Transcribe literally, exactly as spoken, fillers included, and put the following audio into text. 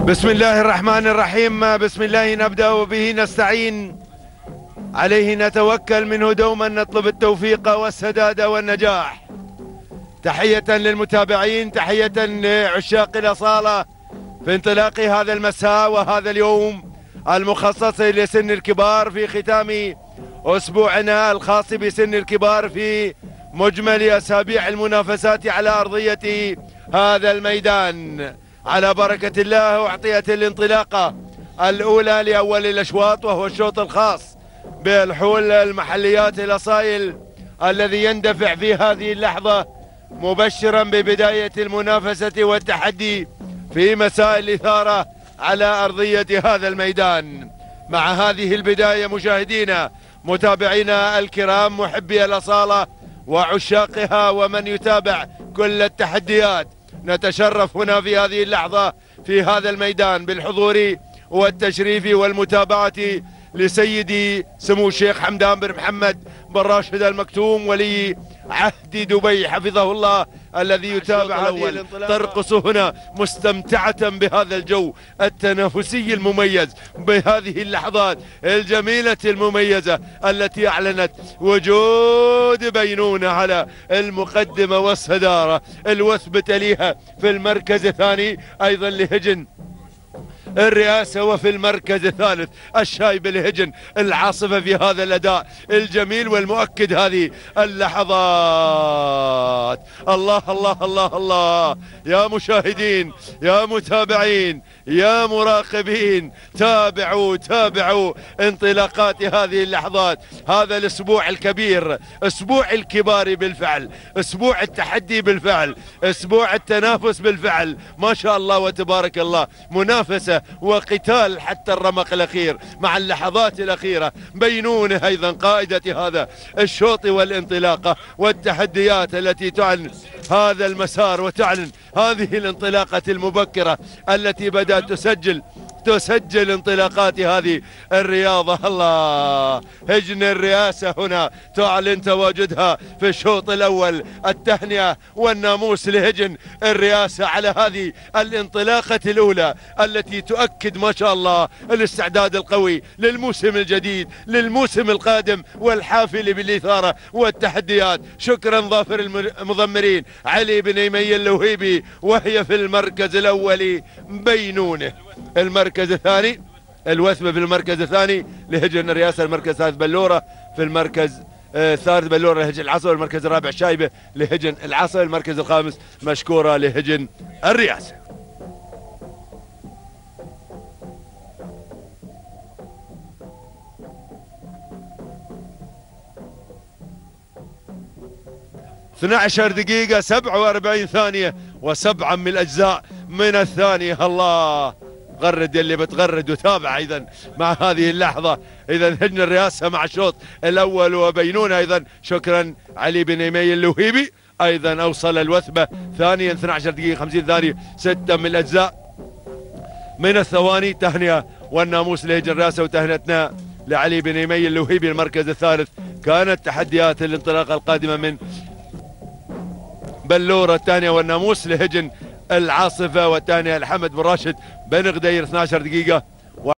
بسم الله الرحمن الرحيم. بسم الله نبدأ وبه نستعين، عليه نتوكل، منه دوما نطلب التوفيق والسداد والنجاح. تحية للمتابعين، تحية لعشاق الأصالة في انطلاق هذا المساء وهذا اليوم المخصص لسن الكبار في ختام أسبوعنا الخاص بسن الكبار في مجمل أسابيع المنافسات على أرضية هذا الميدان. على بركة الله أعطيت الانطلاقة الأولى لأول الأشواط، وهو الشوط الخاص بالحول المحليات الأصايل الذي يندفع في هذه اللحظة مبشرا ببداية المنافسة والتحدي في مساء الإثارة على أرضية هذا الميدان. مع هذه البداية مشاهدينا متابعينا الكرام، محبي الأصالة وعشاقها ومن يتابع كل التحديات، نتشرف هنا في هذه اللحظة في هذا الميدان بالحضور والتشريف والمتابعة لسيدي سمو الشيخ حمدان بن محمد بن راشد المكتوم ولي عهد دبي حفظه الله، الذي يتابع هذه ترقص هنا مستمتعة بهذا الجو التنافسي المميز، بهذه اللحظات الجميلة المميزة التي أعلنت وجود بينونة على المقدمة والصدارة. الوثب تليها في المركز الثاني أيضا لهجن الرئاسة، وفي المركز الثالث الشايب الهجن العاصفة في هذا الأداء الجميل والمؤكد هذه اللحظات. الله الله الله الله يا مشاهدين، يا متابعين، يا مراقبين، تابعوا تابعوا انطلاقات هذه اللحظات. هذا الأسبوع الكبير، أسبوع الكبار بالفعل، أسبوع التحدي بالفعل، أسبوع التنافس بالفعل. ما شاء الله وتبارك الله، منافسة وقتال حتى الرمق الأخير مع اللحظات الأخيرة. بينونه أيضا قائدة هذا الشوط والانطلاقة والتحديات التي تعلن هذا المسار وتعلن هذه الانطلاقة المبكرة التي بدأت تسجل تسجل انطلاقات هذه الرياضة. الله، هجن الرئاسة هنا تعلن تواجدها في الشوط الأول. التهنئة والناموس لهجن الرئاسة على هذه الانطلاقة الأولى التي تؤكد ما شاء الله الاستعداد القوي للموسم الجديد، للموسم القادم والحافل بالإثارة والتحديات. شكرا ظافر المضمرين علي بن يمي اللوهيبي، وهي في المركز الأول بينونه. المركز الثاني الوثبة في المركز الثاني لهجن الرئاسة، المركز الثالث بلورة، في المركز الثالث بلورة لهجن العصر، المركز الرابع شايبة لهجن العصر، المركز الخامس مشكورة لهجن الرئاسة. اثنتي عشرة دقيقة سبعة وأربعين ثانية وسبعة من الأجزاء من الثانية. الله، غرد اللي بتغرد وتابع ايضا مع هذه اللحظة. اذا هجن الرئاسة مع الشوط الاول وبينون ايضا. شكرا علي بن يمي اللوهيبي، ايضا اوصل الوثبة ثانيا اثنتي عشرة دقيقة خمسين ثانية ستة من الاجزاء من الثواني. تهنئة والناموس لهجن الرئاسة وتهنئتنا لعلي بن يمي اللوهيبي المركز الثالث. كانت تحديات الانطلاقة القادمة من بلورة، الثانية والناموس لهجن العاصفة، والثانية الحمد بن راشد بن غدير اثنتي عشرة دقيقة